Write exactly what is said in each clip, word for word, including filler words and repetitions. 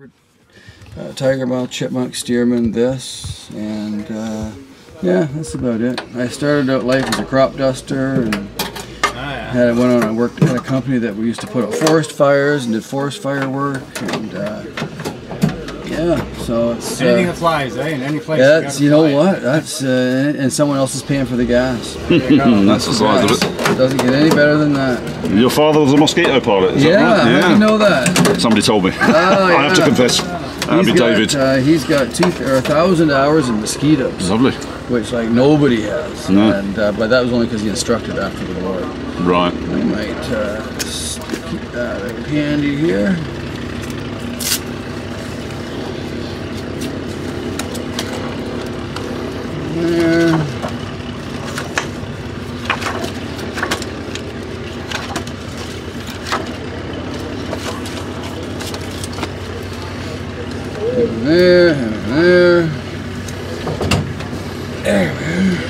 Uh, tiger moth, chipmunk, steerman, this, and uh, yeah, that's about it. I started out life as a crop duster, and oh, yeah. had went on. I worked at a company that we used to put out forest fires and did forest fire work, and uh, yeah, so it's anything uh, that flies, eh? In any place. Yeah, that's, you, you know fly. what? That's uh, and someone else is paying for the gas. That's the size of it. It doesn't get any better than that. Your father was a mosquito pilot, is yeah, that right? how do you know that? Somebody told me. Oh, yeah. I have to confess. That'd be got, David. Uh, he's got two or a thousand hours in mosquitoes. Lovely. Which like nobody has. No. And uh, but that was only because he instructed after the war. Right. I might uh, keep that handy here. There. And there, and there. There we are.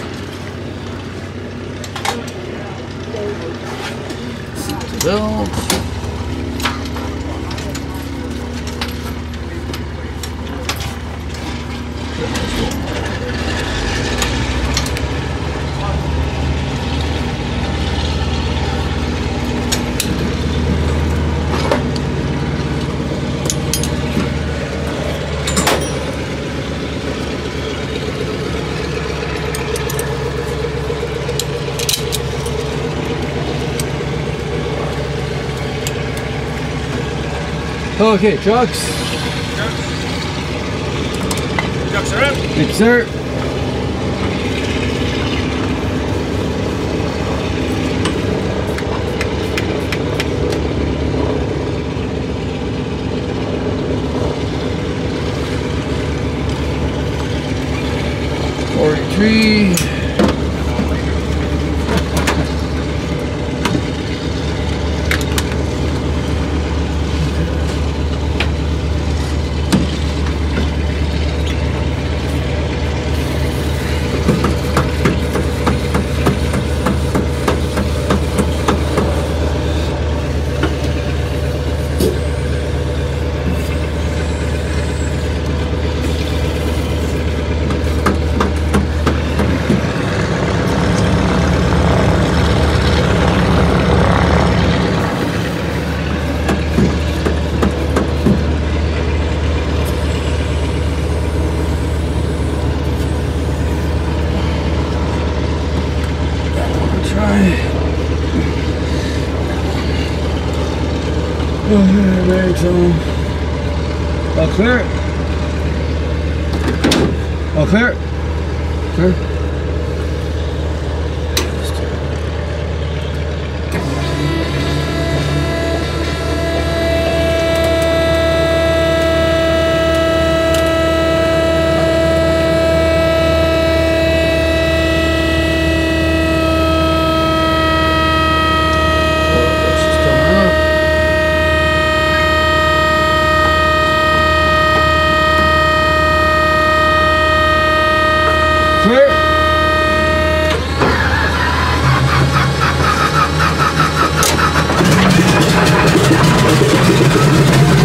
Seat belt. Okay, trucks. Trucks. Trucks are up. Thank you, sir. Forty-three. Oh, very tall. I'll clear it. I'll clear it. Clear. Clear.